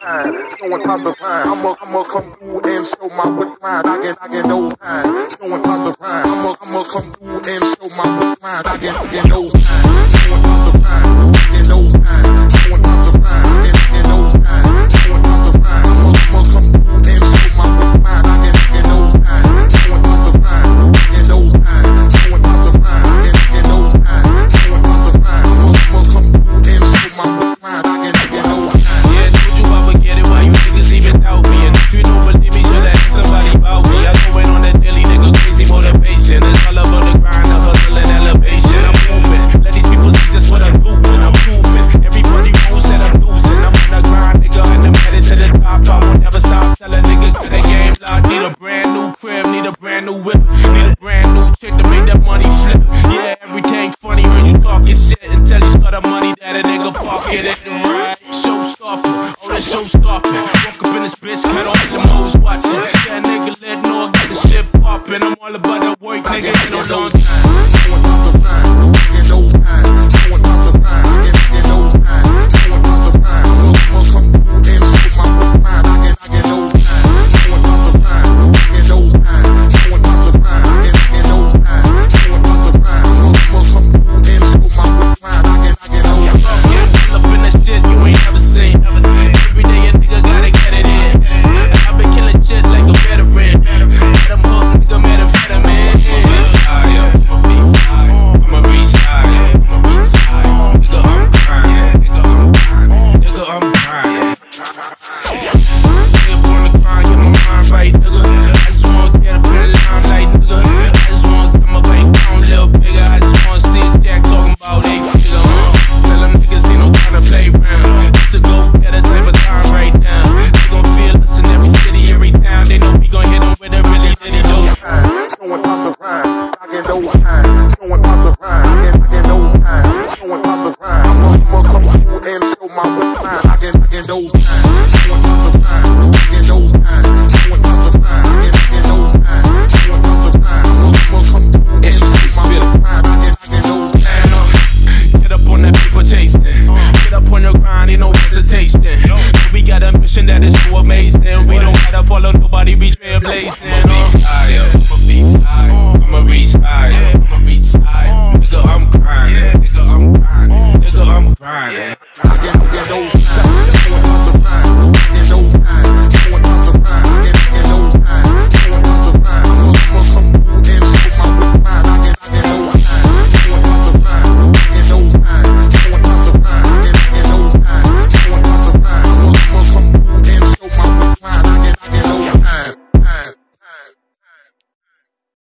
time. Showing tons of rhyme. I'ma come through and show my decline. I get no time. Showing tons of rhyme. I'ma come through and show my decline. I get no time. Showing tons of rhyme. I get no time. Showing tons of rhyme. I get no time. Showing tons of rhyme. I'ma come through and show my decline. I get no time. Showing tons of rhyme. I get no time. Showing tons of rhyme. I get no time. Showing tons of rhyme. I'ma come through and show my decline. I get no time. Yeah, don't you ever get it? Why you niggas even doubt me? And if you don't believe me, should ask somebody about me. I go in on that daily nigga crazy motivation. It's all about the grind, I'm hustling elevation. I'm moving, let these people see just what I'm doing. I'm proving, everybody knows that I'm losing. I'm on the grind, nigga, and I'm headed to the top. I won't never stop telling niggas that the game loud. Need a brand new crib, need a brand new whip, need a brand new chick to make that money flip. Yeah, everything funny when you talking shit until you start the money that a nigga pocket it and ride. Showstopper, oh that showstopper. Woke up in this bitch, cut off the mo's watching. That nigga let no get the shit poppin'. I'm all about that work, nigga, in a long time. Showing tons of rhyme. I get no time. Showing tons of rhyme. I get no time. Showing tons of rhyme. I'ma come through and show my decline. I get no time. Showing tons of rhyme. I get no time. Showing tons of rhyme. I get no time. Showing tons of rhyme. I'ma come through and show my decline. I get no time. Yeah, pull up in that shit you ain't never seen. Every day a nigga gotta get it in. And I've been killing shit like a veteran. Let them hook, nigga, methamphetamine. I'ma reach higher. Nigga, I'm grinding. Nigga, I'm grinding. Stay up on the grind, get my mind right, nigga. I just wanna get up in the limelight, nigga. I just wanna get my bank account a little bigger. I just wanna see Jack talking about 8 figure. Tell them niggas ain't no time to play around. It's a go-getter type of time right now. They gon' feel us in every city, every town. They know we gon' hit them with a really litty dope. Showing tons of rhyme. I get no time. Showing tons of rhyme. I get no time. Showing tons of rhyme. I'ma come through and show my decline. I get no time. Showing tons of rhyme. I get no time. Showing tons of rhyme. I get no time. Showing tons of rhyme. I'ma come through and show my decline. I get no time. Get up on that paper chasing. Get up on your grind, ain't no hesitation. We got a mission that is so amazing. We don't gotta follow nobody, we trailblazing. I'ma reach higher. Nigga, I'm grinding. Nigga, I'm grinding.